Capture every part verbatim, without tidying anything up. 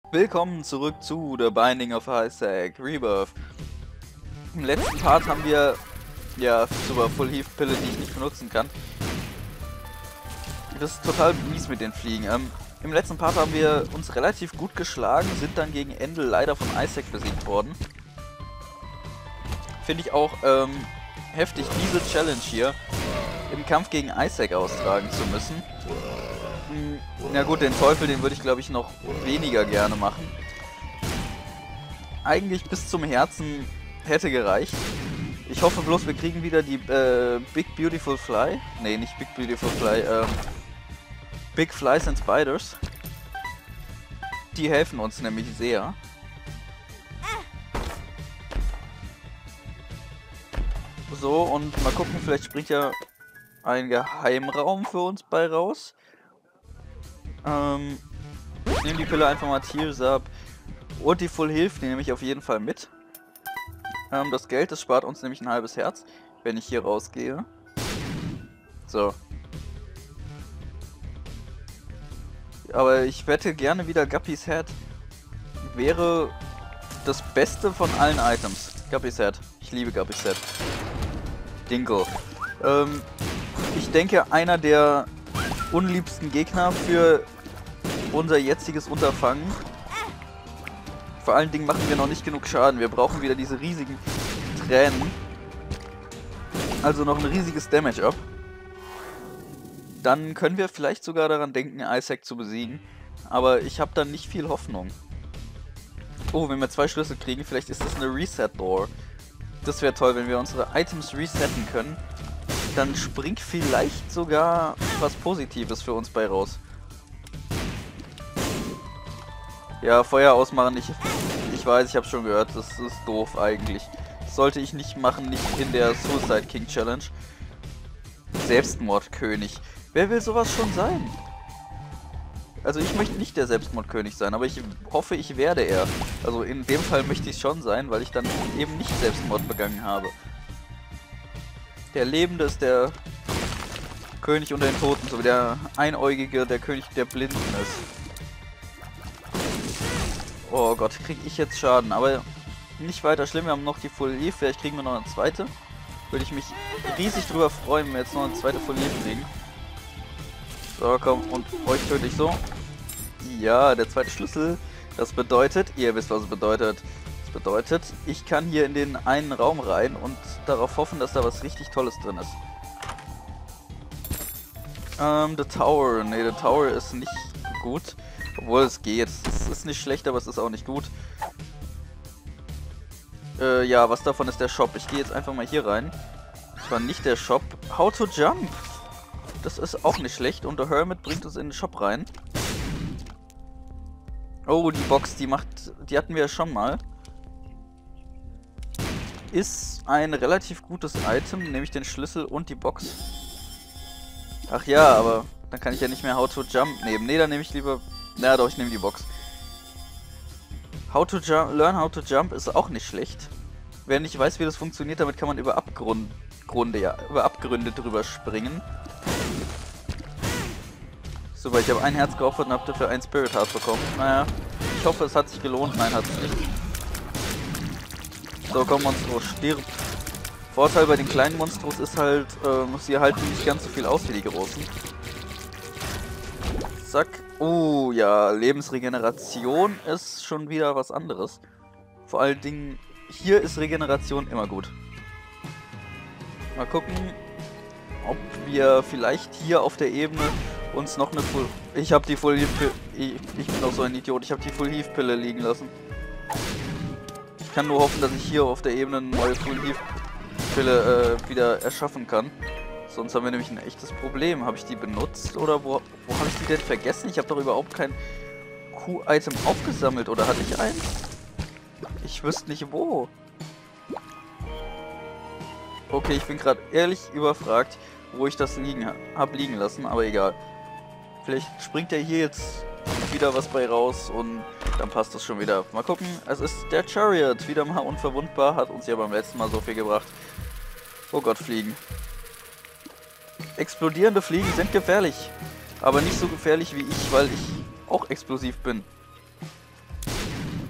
Willkommen zurück zu The Binding of Isaac Rebirth. Im letzten Part haben wir ja sogar Full Health Pille, die ich nicht benutzen kann. Das ist total mies mit den Fliegen. Ähm, Im letzten Part haben wir uns relativ gut geschlagen, sind dann gegen Ende leider von Isaac besiegt worden. Finde ich auch ähm, heftig, diese Challenge hier im Kampf gegen Isaac austragen zu müssen. Na gut, den Teufel, den würde ich glaube ich noch weniger gerne machen. Eigentlich bis zum Herzen hätte gereicht. Ich hoffe bloß, wir kriegen wieder die äh, Big Beautiful Fly. Ne, nicht Big Beautiful Fly, ähm, Big Flies and Spiders. Die helfen uns nämlich sehr. So, und mal gucken, vielleicht springt ja ein Geheimraum für uns bei raus. Ähm, ich nehme die Pille einfach mal Tears ab. Und die Full Health, die nehme ich auf jeden Fall mit. Ähm, das Geld, das spart uns nämlich ein halbes Herz, wenn ich hier rausgehe. So. Aber ich wette gerne wieder Guppy's Head wäre das Beste von allen Items. Guppy's Head. Ich liebe Guppy's Head. Dingle. Ähm, ich denke, einer der unliebsten Gegner für unser jetziges Unterfangen. Vor allen Dingen machen wir noch nicht genug Schaden. Wir brauchen wieder diese riesigen Tränen. Also noch ein riesiges Damage up. Dann können wir vielleicht sogar daran denken, Isaac zu besiegen. Aber ich habe dann nicht viel Hoffnung. Oh, wenn wir zwei Schlüssel kriegen, vielleicht ist das eine Reset-Door. Das wäre toll, wenn wir unsere Items resetten können. Dann springt vielleicht sogar was Positives für uns bei raus. Ja, Feuer ausmachen, ich, ich weiß, ich habe schon gehört, das ist doof eigentlich. Das sollte ich nicht machen, nicht in der Suicide King Challenge. Selbstmordkönig. Wer will sowas schon sein? Also ich möchte nicht der Selbstmordkönig sein, aber ich hoffe, ich werde er. Also in dem Fall möchte ich schon sein, weil ich dann eben nicht Selbstmord begangen habe. Der Lebende ist der König unter den Toten, so wie der Einäugige der König der Blinden ist. Oh Gott, kriege ich jetzt Schaden, aber nicht weiter schlimm, wir haben noch die Full Health, vielleicht kriegen wir noch eine zweite. Würde ich mich riesig drüber freuen, wenn wir jetzt noch eine zweite Full Health kriegen. So, komm, und euch töte ich so. Ja, der zweite Schlüssel. Das bedeutet, ihr wisst, was es bedeutet. Das bedeutet, ich kann hier in den einen Raum rein und darauf hoffen, dass da was richtig Tolles drin ist. Ähm, The Tower. Ne, The Tower ist nicht gut. Obwohl es geht. Es ist nicht schlecht, aber es ist auch nicht gut. Äh, ja, was davon ist der Shop? Ich gehe jetzt einfach mal hier rein. Das war nicht der Shop. How to Jump. Das ist auch nicht schlecht. Und der Hermit bringt uns in den Shop rein. Oh, die Box, die macht... Die hatten wir ja schon mal. Ist ein relativ gutes Item, nämlich den Schlüssel und die Box. Ach ja, aber dann kann ich ja nicht mehr How to Jump nehmen. Ne, dann nehme ich lieber... Na doch, ich nehme die Box. How to jump, Learn How to Jump ist auch nicht schlecht. Wer nicht weiß, wie das funktioniert, damit kann man über Abgrund, Grunde, ja, über Abgründe drüber springen. Super, ich habe ein Herz geopfert und habe dafür ein Spirit Heart bekommen. Naja, ich hoffe, es hat sich gelohnt. Nein, hat es nicht. So, komm, Monstro, stirb. Vorteil bei den kleinen Monstros ist halt, ähm, sie halten nicht ganz so viel aus wie die großen. Zack. Oh ja, Lebensregeneration ist schon wieder was anderes. Vor allen Dingen, hier ist Regeneration immer gut. Mal gucken, ob wir vielleicht hier auf der Ebene uns noch eine Full... Ich habe die Full Health Pille... Ich, ich bin doch so ein Idiot, ich habe die Full Health Pille liegen lassen. Ich kann nur hoffen, dass ich hier auf der Ebene eine neue Full Health Pille äh, wieder erschaffen kann. Sonst haben wir nämlich ein echtes Problem. Habe ich die benutzt oder wo, wo habe ich die denn vergessen? Ich habe doch überhaupt kein Q-Item aufgesammelt. Oder hatte ich eins? Ich wüsste nicht wo. Okay, ich bin gerade ehrlich überfragt, wo ich das liegen habe liegen lassen, aber egal. Vielleicht springt ja hier jetzt wieder was bei raus und dann passt das schon wieder. Mal gucken, es ist der Chariot. Wieder mal unverwundbar, hat uns ja beim letzten Mal so viel gebracht. Oh Gott, Fliegen. Explodierende Fliegen sind gefährlich, aber nicht so gefährlich wie ich, weil ich auch explosiv bin.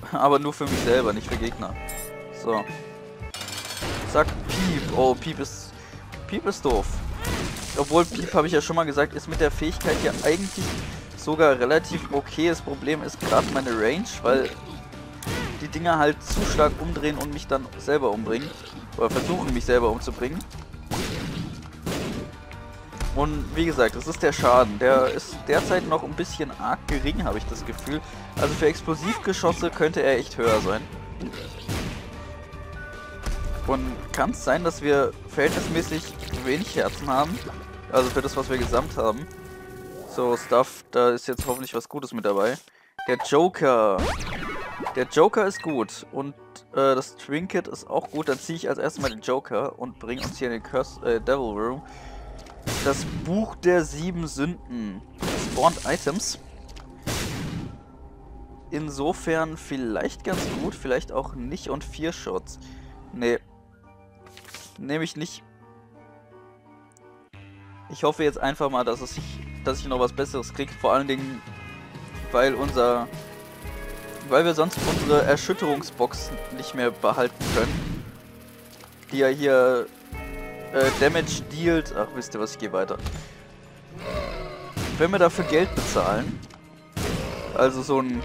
Aber nur für mich selber, nicht für Gegner. So. Zack, Piep. Oh, Piep ist... Piep ist doof. Obwohl, Piep, habe ich ja schon mal gesagt, ist mit der Fähigkeit ja eigentlich sogar relativ okay. Das Problem ist gerade meine Range, weil die Dinger halt zu stark umdrehen und mich dann selber umbringen. Oder versuchen, mich selber umzubringen. Und wie gesagt, das ist der Schaden. Der ist derzeit noch ein bisschen arg gering, habe ich das Gefühl. Also für Explosivgeschosse könnte er echt höher sein. Und kann es sein, dass wir verhältnismäßig wenig Herzen haben? Also für das, was wir gesamt haben. So, Stuff, da ist jetzt hoffentlich was Gutes mit dabei. Der Joker. Der Joker ist gut. Und äh, das Trinket ist auch gut. Dann ziehe ich als erstes mal den Joker und bringe uns hier in den Curse, äh, Devil Room. Das Buch der sieben Sünden. Spawned Items. Insofern vielleicht ganz gut, vielleicht auch nicht. Und vier Shots. Nee. Nehme ich nicht. Ich hoffe jetzt einfach mal, dass, es sich, dass ich noch was Besseres kriege. Vor allen Dingen, weil unser... Weil wir sonst unsere Erschütterungsbox nicht mehr behalten können. Die ja hier... Äh, Damage dealt. Ach, wisst ihr was, ich gehe weiter. Wenn wir dafür Geld bezahlen, also so ein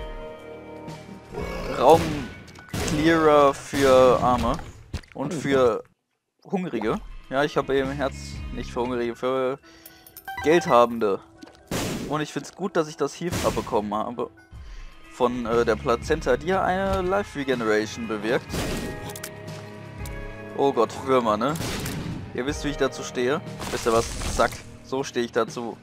Raum-Clearer für Arme und für Hungrige. Ja, ich habe eben Herz nicht für Hungrige, für Geldhabende. Und ich finde es gut, dass ich das Heath abbekommen habe. Von äh, der Plazenta, die ja eine Life Regeneration bewirkt. Oh Gott, Würmer, ne? Ihr wisst, wie ich dazu stehe. Wisst ihr was? Zack. So stehe ich dazu.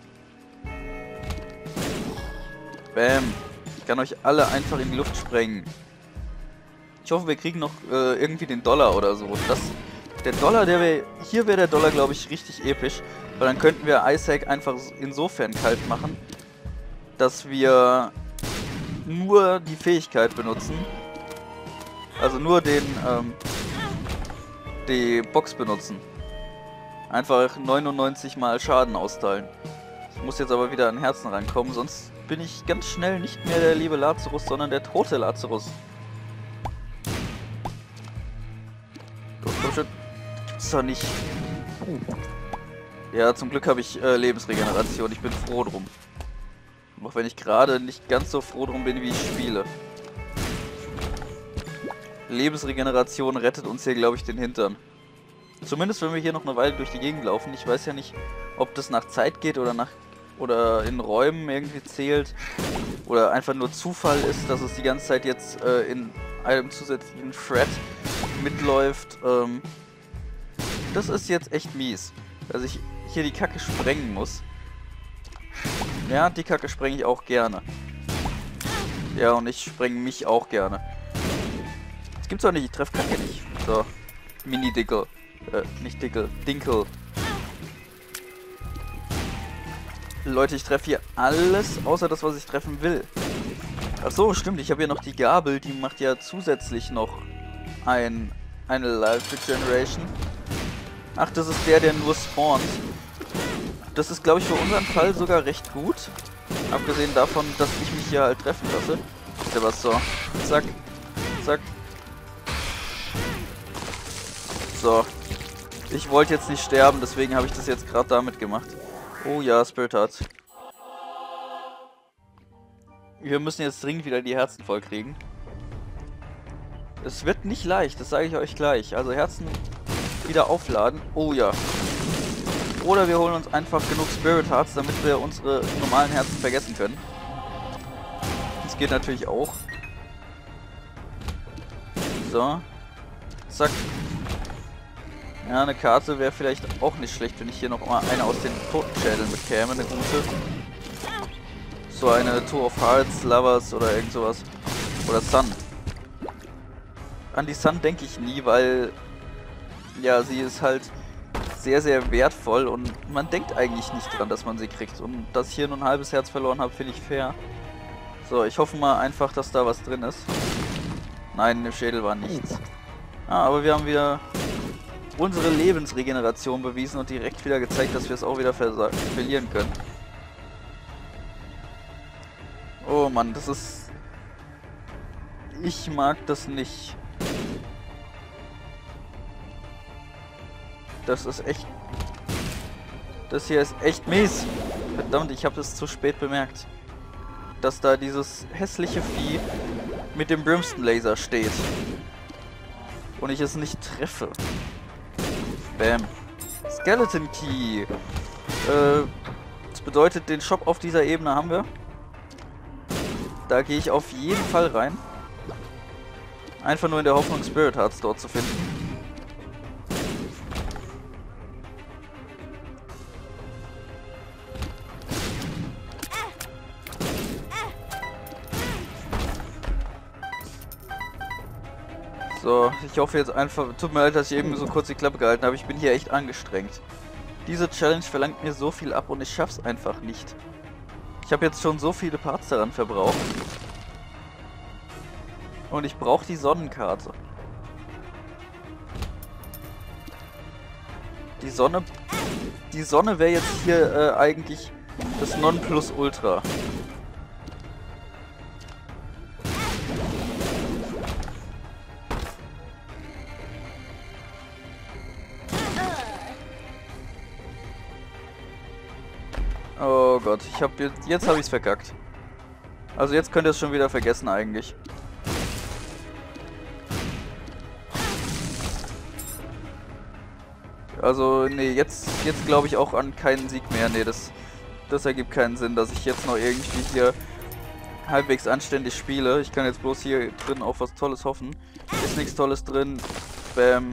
Bam. Ich kann euch alle einfach in die Luft sprengen. Ich hoffe, wir kriegen noch äh, irgendwie den Dollar oder so. Das, der Dollar, der wäre... Hier wäre der Dollar, glaube ich, richtig episch. Weil dann könnten wir Isaac einfach insofern kalt machen, dass wir nur die Fähigkeit benutzen. Also nur den... Ähm, die Box benutzen. Einfach neunundneunzig mal Schaden austeilen. Ich muss jetzt aber wieder an Herzen rankommen, sonst bin ich ganz schnell nicht mehr der liebe Lazarus, sondern der tote Lazarus. Los, komm schon. Gibt's doch nicht. Ja, zum Glück habe ich äh, Lebensregeneration. Ich bin froh drum. Auch wenn ich gerade nicht ganz so froh drum bin, wie ich spiele. Lebensregeneration rettet uns hier, glaube ich, den Hintern. Zumindest, wenn wir hier noch eine Weile durch die Gegend laufen. Ich weiß ja nicht, ob das nach Zeit geht oder nach oder in Räumen irgendwie zählt. Oder einfach nur Zufall ist, dass es die ganze Zeit jetzt äh, in einem zusätzlichen Thread mitläuft. Ähm, das ist jetzt echt mies, dass ich hier die Kacke sprengen muss. Ja, die Kacke sprenge ich auch gerne. Ja, und ich sprenge mich auch gerne. Das gibt's doch nicht, ich treffe Kacke nicht. So, Mini-Dickel. Äh, nicht Dickel, Dinkel. Leute, ich treffe hier alles, außer das, was ich treffen will. Ach so, stimmt, ich habe hier noch die Gabel, die macht ja zusätzlich noch ein, eine Life Regeneration. Ach, das ist der, der nur spawnt. Das ist, glaube ich, für unseren Fall sogar recht gut. Abgesehen davon, dass ich mich hier halt treffen lasse. Ist ja was so. Zack. Zack. So. Ich wollte jetzt nicht sterben, deswegen habe ich das jetzt gerade damit gemacht. Oh ja, Spirit Heart. Wir müssen jetzt dringend wieder die Herzen voll kriegen. Es wird nicht leicht, das sage ich euch gleich. Also Herzen wieder aufladen. Oh ja. Oder wir holen uns einfach genug Spirit Hearts, damit wir unsere normalen Herzen vergessen können. Das geht natürlich auch. So. Zack. Ja, eine Karte wäre vielleicht auch nicht schlecht, wenn ich hier noch mal eine aus den Totenschädeln bekäme, eine gute. So eine Two of Hearts, Lovers oder irgend sowas. Oder Sun. An die Sun denke ich nie, weil ja, sie ist halt sehr, sehr wertvoll und man denkt eigentlich nicht dran, dass man sie kriegt. Und dass ich hier nur ein halbes Herz verloren habe, finde ich fair. So, ich hoffe mal einfach, dass da was drin ist. Nein, im Schädel war nichts. Ah, aber wir haben wieder unsere Lebensregeneration bewiesen und direkt wieder gezeigt, dass wir es auch wieder verlieren können. Oh Mann, das ist... Ich mag das nicht. Das ist echt... Das hier ist echt mies. Verdammt, ich habe das zu spät bemerkt. Dass da dieses hässliche Vieh mit dem Brimstone Laser steht. Und ich es nicht treffe. Bam. Skeleton Key. Äh, das bedeutet, den Shop auf dieser Ebene haben wir. Da gehe ich auf jeden Fall rein. Einfach nur in der Hoffnung, Spirit Hearts dort zu finden. So, ich hoffe jetzt einfach... Tut mir leid, dass ich eben so kurz die Klappe gehalten habe. Ich bin hier echt angestrengt. Diese Challenge verlangt mir so viel ab und ich schaff's einfach nicht. Ich habe jetzt schon so viele Parts daran verbraucht. Und ich brauche die Sonnenkarte. Die Sonne... Die Sonne wäre jetzt hier äh, eigentlich das Nonplusultra. Oh Gott, ich hab jetzt, jetzt habe ich es verkackt. Also jetzt könnt ihr es schon wieder vergessen eigentlich. Also nee, jetzt, jetzt glaube ich auch an keinen Sieg mehr. Nee, das, das ergibt keinen Sinn, dass ich jetzt noch irgendwie hier halbwegs anständig spiele. Ich kann jetzt bloß hier drin auf was Tolles hoffen. Ist nichts Tolles drin. Bam.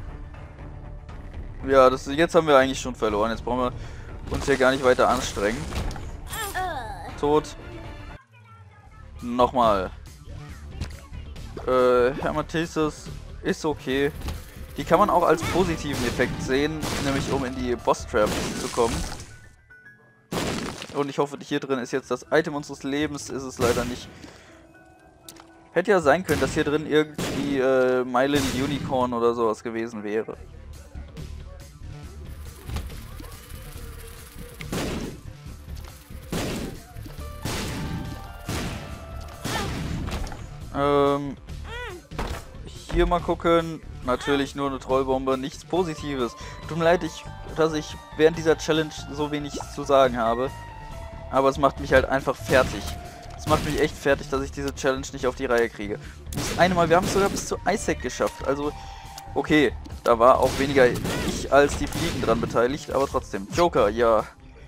Ja, das, jetzt haben wir eigentlich schon verloren. Jetzt brauchen wir uns hier gar nicht weiter anstrengen. Tot. Nochmal. Äh, Hermetissus ist okay. Die kann man auch als positiven Effekt sehen, nämlich um in die Boss-Traps zu kommen. Und ich hoffe, hier drin ist jetzt das Item unseres Lebens, ist es leider nicht. Hätte ja sein können, dass hier drin irgendwie äh, My Little Unicorn oder sowas gewesen wäre. Ähm, hier mal gucken. Natürlich nur eine Trollbombe, nichts Positives. Tut mir leid, ich, dass ich während dieser Challenge so wenig zu sagen habe. Aber es macht mich halt einfach fertig. Es macht mich echt fertig, dass ich diese Challenge nicht auf die Reihe kriege. Das eine Mal, wir haben es sogar bis zu Isaac geschafft. Also, okay, da war auch weniger ich als die Fliegen dran beteiligt, aber trotzdem. Joker, ja.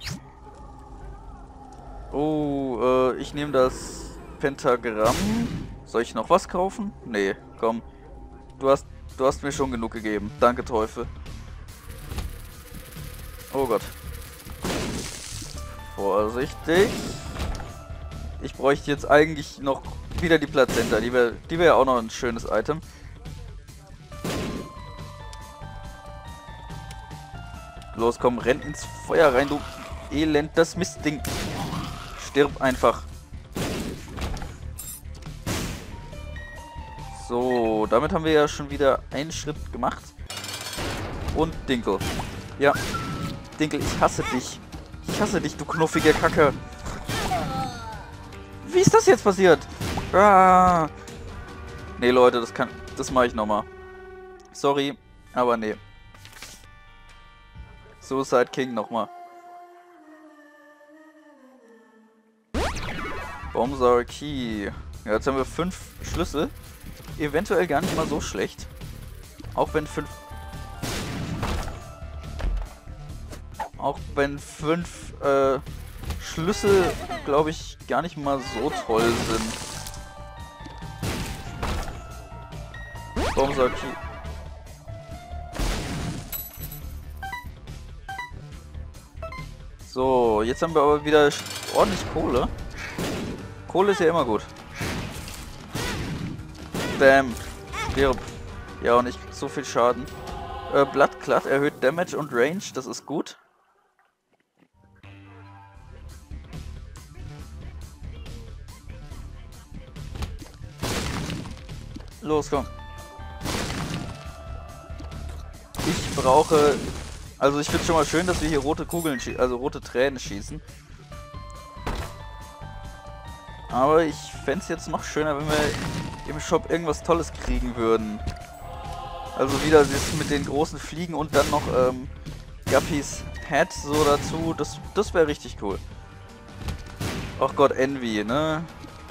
Oh, äh, ich nehme das Pentagramm. Soll ich noch was kaufen? Nee, komm. Du hast, du hast mir schon genug gegeben. Danke, Teufel. Oh Gott. Vorsichtig. Ich bräuchte jetzt eigentlich noch wieder die Plazenta. Die wäre die wär ja auch noch ein schönes Item. Los, komm, renn ins Feuer rein, du elend, das Mistding. Stirb einfach. So, damit haben wir ja schon wieder einen Schritt gemacht. Und Dinkel. Ja. Dinkel, ich hasse dich. Ich hasse dich, du knuffige Kacke. Wie ist das jetzt passiert? Ah. Nee, Leute, das kann. Das mache ich nochmal. Sorry, aber nee. Suicide King nochmal. Bombsar Key. Ja, jetzt haben wir fünf Schlüssel. Eventuell gar nicht mal so schlecht. Auch wenn fünf... Auch wenn fünf äh, Schlüssel, glaube ich, gar nicht mal so toll sind. Bombsar Key. So, jetzt haben wir aber wieder ordentlich Kohle. Kohle ist ja immer gut. Bam. Stirb. Ja, und ich krieg so viel Schaden. Äh, Bloodclad erhöht Damage und Range, das ist gut. Los, komm. Ich brauche... Also ich finde schon mal schön, dass wir hier rote Kugeln schießen, also rote Tränen schießen. Aber ich fände es jetzt noch schöner, wenn wir im Shop irgendwas Tolles kriegen würden. Also wieder das mit den großen Fliegen und dann noch ähm, Guppies Head so dazu. Das, das wäre richtig cool. Ach Gott, Envy, ne?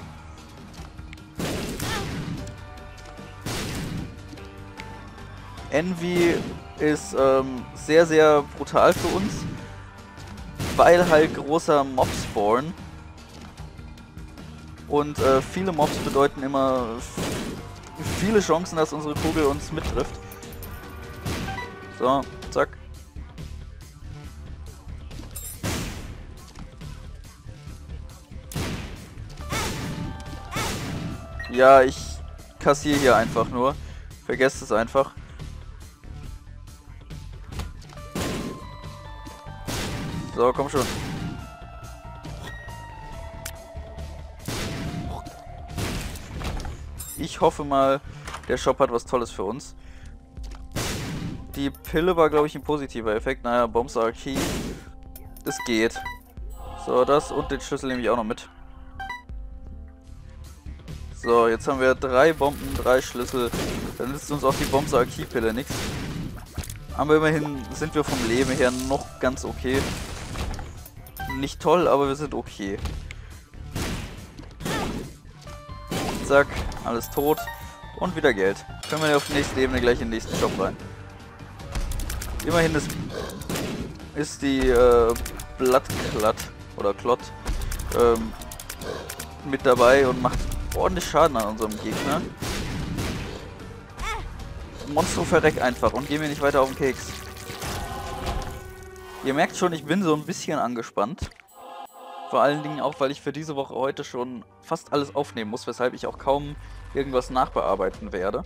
Envy ist ähm, sehr, sehr brutal für uns, weil halt großer Mob-Spawn. Und äh, viele Mobs bedeuten immer viele Chancen, dass unsere Kugel uns mittrifft. So, zack. Ja, ich kassiere hier einfach nur. Vergesst es einfach. So, komm schon. Ich hoffe mal, der Shop hat was Tolles für uns. Die Pille war, glaube ich, ein positiver Effekt. Naja, Bombs are key. Das geht. So, das und den Schlüssel nehme ich auch noch mit. So, jetzt haben wir drei Bomben, drei Schlüssel. Dann nützt uns auch die Bombs are key Pille nichts. Aber immerhin sind wir vom Leben her noch ganz okay. Nicht toll, aber wir sind okay. Zack, alles tot. Und wieder Geld. Können wir auf die nächste Ebene gleich in den nächsten Shop rein. Immerhin ist, ist die äh, Blattklatt oder Klott ähm, mit dabei und macht ordentlich Schaden an unserem Gegner. Monstro, verreck einfach und geh mir nicht weiter auf den Keks. Ihr merkt schon, ich bin so ein bisschen angespannt. Vor allen Dingen auch, weil ich für diese Woche heute schon fast alles aufnehmen muss, weshalb ich auch kaum irgendwas nachbearbeiten werde.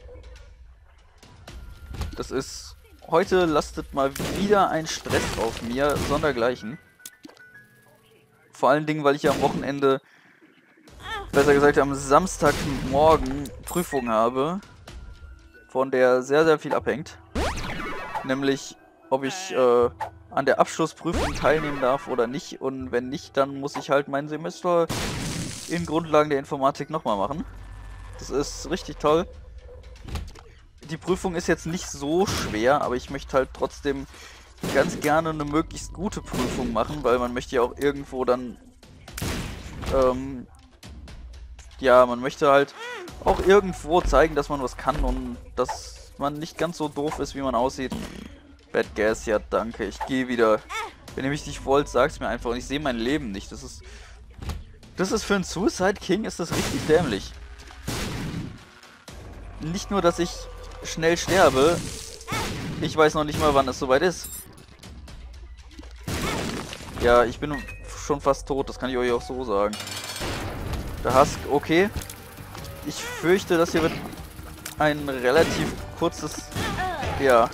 Das ist... Heute lastet mal wieder ein Stress auf mir, sondergleichen. Vor allen Dingen, weil ich ja am Wochenende, besser gesagt am Samstagmorgen, Prüfung habe, von der sehr, sehr viel abhängt. Nämlich, ob ich äh, an der Abschlussprüfung teilnehmen darf oder nicht. Und wenn nicht, dann muss ich halt mein Semester in Grundlagen der Informatik nochmal machen. Das ist richtig toll. Die Prüfung ist jetzt nicht so schwer, aber ich möchte halt trotzdem ganz gerne eine möglichst gute Prüfung machen, weil man möchte ja auch irgendwo dann, ähm, ja, man möchte halt auch irgendwo zeigen, dass man was kann und dass man nicht ganz so doof ist, wie man aussieht. Bad Gas, ja danke, ich gehe wieder. Wenn ihr mich nicht wollt, sagt's mir einfach und ich sehe mein Leben nicht. Das ist, das ist für einen Suicide King ist das richtig dämlich. Nicht nur, dass ich schnell sterbe, ich weiß noch nicht mal, wann es soweit ist. Ja, ich bin schon fast tot, das kann ich euch auch so sagen. Der Husk, okay. Ich fürchte, das hier wird ein relativ kurzes... Ja.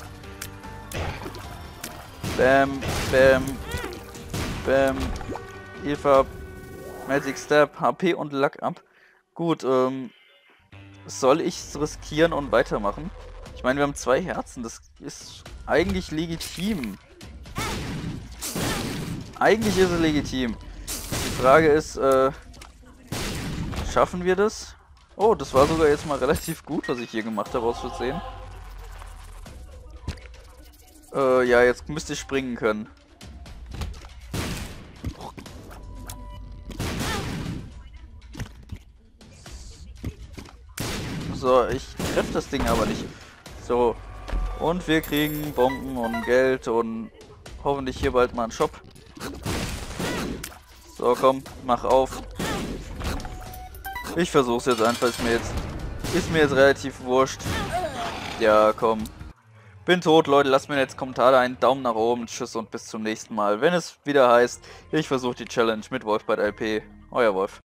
Bam, bam, bam. Eva, Magic Step, H P und Luck ab. Gut, ähm... soll ich es riskieren und weitermachen? Ich meine, wir haben zwei Herzen, das ist eigentlich legitim. Eigentlich ist es legitim. Die Frage ist, äh, schaffen wir das? Oh, das war sogar jetzt mal relativ gut, was ich hier gemacht habe, aus Versehen. Äh, ja, jetzt müsste ich springen können. So, ich treffe das Ding aber nicht. So, und wir kriegen Bomben und Geld und hoffentlich hier bald mal einen Shop. So, komm, mach auf. Ich versuch's jetzt einfach, ist mir jetzt, ist mir jetzt relativ wurscht. Ja, komm. Bin tot, Leute, lasst mir jetzt Kommentare ein, Daumen nach oben, tschüss und bis zum nächsten Mal. Wenn es wieder heißt, ich versuche die Challenge mit Wolf bei der L P. Euer Wolf.